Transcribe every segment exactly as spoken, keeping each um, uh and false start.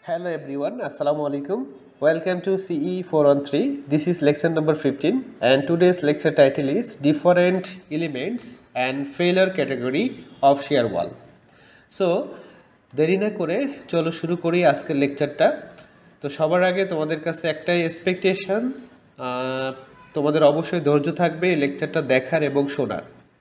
Hello everyone, Assalamu alaikum. Welcome to C E four one three. This is lecture number fifteen and today's lecture title is Different Elements and Failure Category of Shear Wall. So, দেরি না করে চলো শুরু করি আজকের লেকচারটা। তো সবার আগে তোমাদের কাছে একটাই এক্সপেকটেশন, তোমাদের অবশ্যই ধৈর্য থাকবে এই লেকচারটা দেখার এবং শোনার।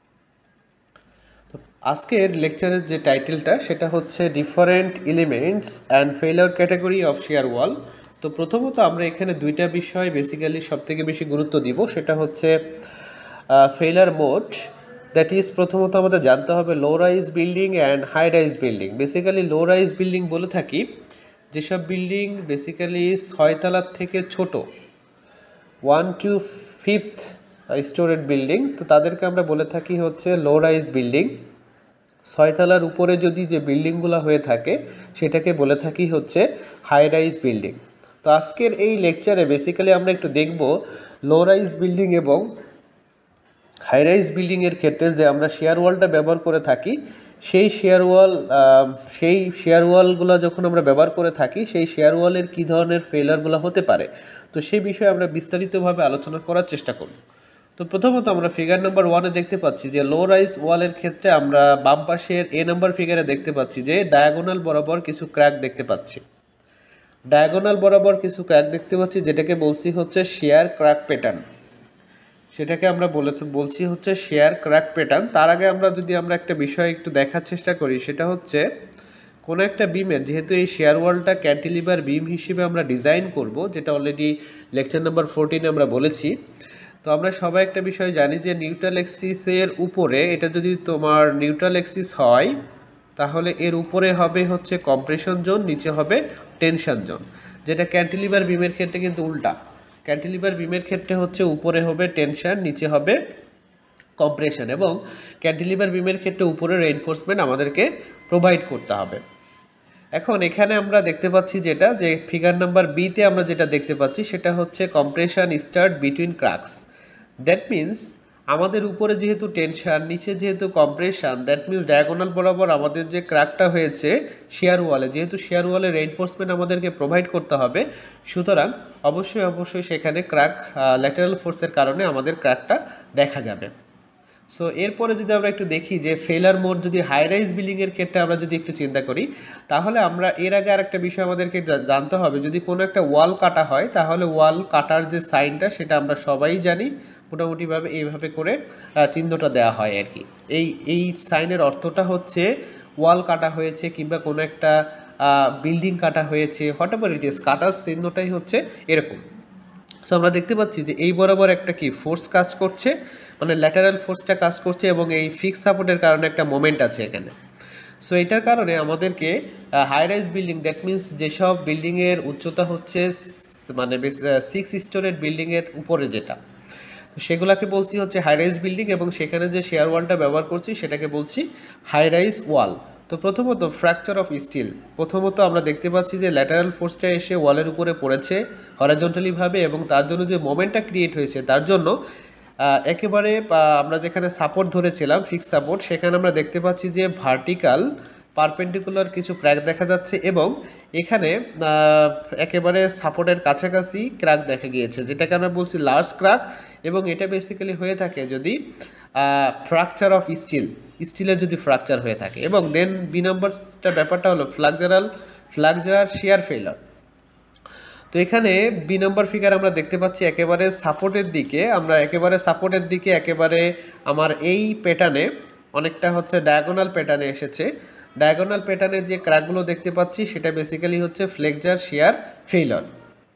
আজকের লেকচারের যে টাইটেলটা সেটা হচ্ছে different elements and failure category of shear wall. তো প্রথমত আমরা এখানে দুইটা বিষয় বেসিক্যালি সবথেকে বেশি গুরুত্ব দিব, সেটা হচ্ছে ফেইলিউর মোড। দ্যাট ইজ প্রথমত আমাদের জানতে হবে low rise building and high rise building. Basically low rise building বলে থাকি যেসব বিল্ডিং বেসিক্যালি ছয়তলার থেকে ছোট, one two fifth storeyed building, তো তাদেরকে আমরা বলে থাকি হচ্ছে লো রাইজ বিল্ডিং। ছয়তলার উপরে যদি যে বিল্ডিংগুলো হয়ে থাকে সেটাকে বলে থাকি হচ্ছে হাই রাইজ বিল্ডিং। তো আজকের এই লেকচারে বেসিক্যালি আমরা একটু দেখব লো রাইজ বিল্ডিং এবং হাই রাইজ বিল্ডিংয়ের ক্ষেত্রে যে আমরা শেয়ার ওয়ালটা ব্যবহার করে থাকি, সেই শেয়ার ওয়াল সেই শেয়ার ওয়ালগুলো যখন আমরা ব্যবহার করে থাকি সেই শেয়ার ওয়ালের কী ধরনের ফেইলিউরগুলো হতে পারে, তো সেই বিষয়ে আমরা বিস্তারিতভাবে আলোচনা করার চেষ্টা করব। তো প্রথমত আমরা ফিগার নাম্বার ওয়ানে দেখতে পাচ্ছি যে লো রাইজ ওয়ালের ক্ষেত্রে আমরা বাম পাশের এ নাম্বার ফিগারে দেখতে পাচ্ছি যে ডায়াগোনাল বরাবর কিছু ক্র্যাক দেখতে পাচ্ছি। ডায়াগোনাল বরাবর কিছু ক্র্যাক দেখতে পাচ্ছি যেটাকে বলছি হচ্ছে শেয়ার ক্র্যাক প্যাটার্ন। সেটাকে আমরা বলে বলছি হচ্ছে শেয়ার ক্র্যাক প্যাটার্ন। তার আগে আমরা যদি আমরা একটা বিষয় একটু দেখার চেষ্টা করি, সেটা হচ্ছে কোনো একটা বিমের, যেহেতু এই শেয়ার ওয়ালটা ক্যান্টিলিভার বিম হিসেবে আমরা ডিজাইন করব, যেটা অলরেডি লেকচার নাম্বার ফোরটিনে আমরা বলেছি। তো আমরা সবাই একটা বিষয় জানি যে নিউট্রাল এক্সিসের উপরে, এটা যদি তোমার নিউট্রাল এক্সিস হয় তাহলে এর উপরে হবে হচ্ছে কম্প্রেশন জোন, নিচে হবে টেনশন জোন, যেটা ক্যান্টিলিভার বিমের ক্ষেত্রে কিন্তু উল্টা। ক্যান্টিলিভার বিমের ক্ষেত্রে হচ্ছে উপরে হবে টেনশন, নিচে হবে কম্প্রেশন, এবং ক্যান্টিলিভার বিমের ক্ষেত্রে উপরে রেইনফোর্সমেন্ট আমাদেরকে প্রোভাইড করতে হবে। এখন এখানে আমরা দেখতে পাচ্ছি যেটা, যে ফিগার নাম্বার বিতে আমরা যেটা দেখতে পাচ্ছি সেটা হচ্ছে compression start between cracks. That means আমাদের উপরে যেহেতু টেনশন, নিচে যেহেতু কম্প্রেশন, দ্যাট মিন্স ডায়াগোনাল বরাবর আমাদের যে ক্র্যাকটা হয়েছে শেয়ার ওয়ালে, যেহেতু শেয়ার ওয়ালে রেইনফোর্সমেন্ট আমাদেরকে প্রোভাইড করতে হবে, সুতরাং অবশ্যই অবশ্যই সেখানে ক্র্যাক ল্যাটারাল ফোর্সের কারণে আমাদের ক্র্যাকটা দেখা যাবে। সো এরপরে যদি আমরা একটু দেখি যে ফেইলিউর মোড যদি হাই রাইজ বিল্ডিংয়ের ক্ষেত্রে আমরা যদি একটু চিন্তা করি, তাহলে আমরা এর আগে আরেকটা বিষয় আমাদেরকে জানতে হবে, যদি কোনো একটা ওয়াল কাটা হয় তাহলে ওয়াল কাটার যে সাইনটা সেটা আমরা সবাই জানি, মোটামুটিভাবে এইভাবে করে চিহ্নটা দেওয়া হয় আর কি। এই এই সাইনের অর্থটা হচ্ছে ওয়াল কাটা হয়েছে কিংবা কোনো একটা বিল্ডিং কাটা হয়েছে, হোয়াট এভার ইট ইজ, কাটার চিহ্নটাই হচ্ছে এরকম। সো আমরা দেখতে পাচ্ছি যে এই বরাবর একটা কি ফোর্স কাজ করছে, মানে ল্যাটারাল ফোর্সটা কাজ করছে, এবং এই ফিক্স সাপোর্টের কারণে একটা মোমেন্ট আছে এখানে। সো এটার কারণে আমাদেরকে high rise building, that means যেসব বিল্ডিংয়ের উচ্চতা হচ্ছে মানে সিক্স স্টোরেড বিল্ডিংয়ের উপরে যেটা, তো সেগুলোকে বলছি হচ্ছে হাই রাইজ বিল্ডিং, এবং সেখানে যে শেয়ার ওয়ালটা ব্যবহার করছি সেটাকে বলছি হাই রাইজ ওয়াল। তো প্রথমত ফ্র্যাকচার অফ স্টিল, প্রথমত আমরা দেখতে পাচ্ছি যে ল্যাটারাল ফোর্সটা এসে ওয়ালের উপরে পড়েছে হরাইজন্টালিভাবে, এবং তার জন্য যে মোমেন্টটা ক্রিয়েট হয়েছে তার জন্য একেবারে আমরা যেখানে সাপোর্ট ধরেছিলাম ফিক্স সাপোর্ট, সেখানে আমরা দেখতে পাচ্ছি যে ভার্টিক্যাল পারপেন্ডিকুলার কিছু ক্র্যাক দেখা যাচ্ছে, এবং এখানে একেবারে সাপোর্টের কাছাকাছি ক্র্যাক দেখা গিয়েছে, যেটাকে আমরা বলছি লার্জ ক্র্যাক। এবং এটা বেসিক্যালি হয়ে থাকে যদি ফ্র্যাকচার অফ স্টিল, স্টিলের যদি ফ্র্যাকচার হয়ে থাকে। এবং দেন বি নম্বরটা ব্যাপারটা হলো ফ্ল্যাকচারাল ফ্ল্যাকচার শেয়ার ফেইলিউর। তো এখানে বি নম্বর ফিগার আমরা দেখতে পাচ্ছি একেবারে সাপোর্টের দিকে, আমরা একেবারে সাপোর্টের দিকে একেবারে আমার এই প্যাটার্নে অনেকটা হচ্ছে ডায়াগোনাল প্যাটার্নে এসেছে। ডায়াগোনাল প্যাটার্নের যে ক্র্যাকগুলো দেখতে পাচ্ছি সেটা বেসিক্যালি হচ্ছে ফ্লেকচার শেয়ার ফেইলিউর,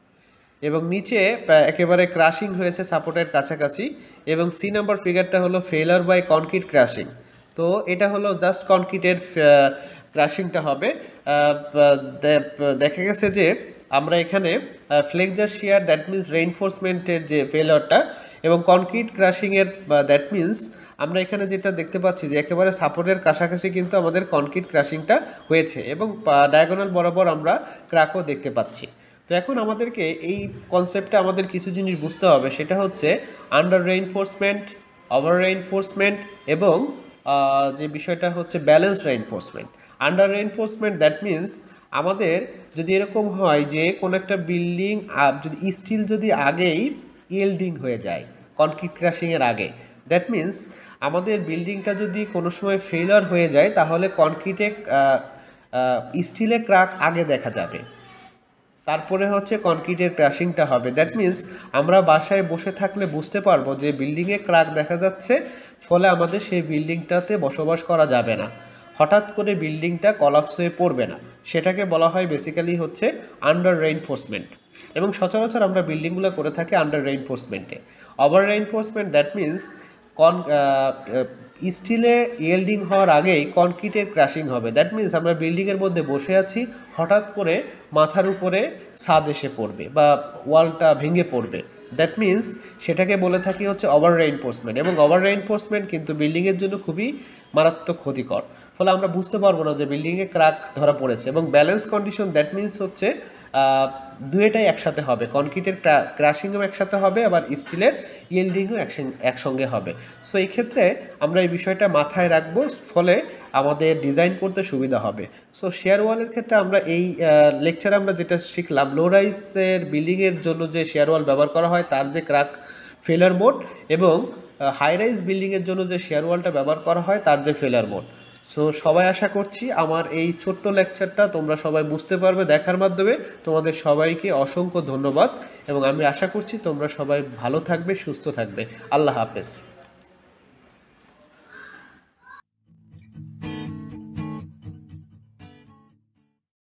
এবং নিচে একেবারে ক্রাশিং হয়েছে সাপোর্টের কাছাকাছি। এবং সি নাম্বার ফিগারটা হলো ফেইলিউর বাই কনক্রিট ক্রাশিং। তো এটা হলো জাস্ট কনক্রিটের ক্রাশিংটা হবে। দেখা গেছে যে আমরা এখানে ফ্লেকচার শেয়ার, দ্যাট মিন্স রেইনফোর্সমেন্টের যে ফেইলিউরটা, এবং কনক্রিট ক্রাশিংয়ের দ্যাট মিন্স আমরা এখানে যেটা দেখতে পাচ্ছি যে একেবারে সাপোর্টের কাছাকাছি কিন্তু আমাদের কনক্রিট ক্রাশিংটা হয়েছে, এবং ডায়াগোনাল বরাবর আমরা ক্র্যাকও দেখতে পাচ্ছি। তো এখন আমাদেরকে এই কনসেপ্টে আমাদের কিছু জিনিস বুঝতে হবে, সেটা হচ্ছে আন্ডার রেইনফোর্সমেন্ট, ওভার রেইনফোর্সমেন্ট, এবং যে বিষয়টা হচ্ছে balanced reinforcement. Under reinforcement that means আমাদের যদি এরকম হয় যে কোনো একটা বিল্ডিং যদি স্টিল যদি আগেই ইয়েল্ডিং হয়ে যায় কনক্রিট ক্রাশিংয়ের আগে, দ্যাট মিন্স আমাদের বিল্ডিংটা যদি কোনো সময় ফেলার হয়ে যায় তাহলে কনক্রিটে স্টিলে ক্র্যাক আগে দেখা যাবে, তারপরে হচ্ছে কনক্রিটের ক্র্যাশিংটা হবে। দ্যাট মিন্স আমরা বাসায় বসে থাকলে বুঝতে পারবো যে বিল্ডিংয়ে ক্র্যাক দেখা যাচ্ছে, ফলে আমাদের সেই বিল্ডিংটাতে বসবাস করা যাবে না, হঠাৎ করে বিল্ডিংটা কলাপস হয়ে পড়বে না। সেটাকে বলা হয় বেসিক্যালি হচ্ছে আন্ডার রেইনফোর্সমেন্ট, এবং সচরাচর আমরা বিল্ডিংগুলো করে থাকি আন্ডার রেইনফোর্সমেন্টে। ওভার রেইনফোর্সমেন্ট দ্যাট মিন্স কন স্টিলে ইয়েল্ডিং হওয়ার আগেই কনক্রিটের ক্র্যাশিং হবে। দ্যাট মিন্স আমরা বিল্ডিংয়ের মধ্যে বসে আছি, হঠাৎ করে মাথার উপরে ছাদ এসে পড়বে বা ওয়ালটা ভেঙে পড়বে। দ্যাট মিন্স সেটাকে বলে থাকি হচ্ছে ওভার রেইনফোর্সমেন্ট, এবং ওভার রেইনফোর্সমেন্ট কিন্তু বিল্ডিংয়ের জন্য খুবই মারাত্মক ক্ষতিকর, ফলে আমরা বুঝতে পারবো না যে বিল্ডিংয়ে ক্র্যাক ধরা পড়েছে। এবং ব্যালেন্স কন্ডিশন দ্যাট মিন্স হচ্ছে দুয়েটাই একসাথে হবে, কনক্রিটের ক্র্যাশিংও একসাথে হবে, আবার স্টিলের ইয়েল্ডিংও একসঙ্গে হবে। সো এই ক্ষেত্রে আমরা এই বিষয়টা মাথায় রাখবো, ফলে আমাদের ডিজাইন করতে সুবিধা হবে। সো শেয়ার ওয়ালের ক্ষেত্রে আমরা এই লেকচারে আমরা যেটা শিখলাম, লো রাইসের বিল্ডিংয়ের জন্য যে শেয়ার ওয়াল ব্যবহার করা হয় তার যে ক্র্যাক ফেলার মোড, এবং হাই রাইজ বিল্ডিংয়ের জন্য যে শেয়ার ওয়ালটা ব্যবহার করা হয় তার যে ফেলার মোড। সো সবাই আশা করছি আমার এই ছোট্ট লেকচারটা তোমরা সবাই বুঝতে পারবে দেখার মাধ্যমে। তোমাদের সবাইকে অসংখ্য ধন্যবাদ, এবং আমি আশা করছি তোমরা সবাই ভালো থাকবে, সুস্থ থাকবে। আল্লাহ হাফেজ।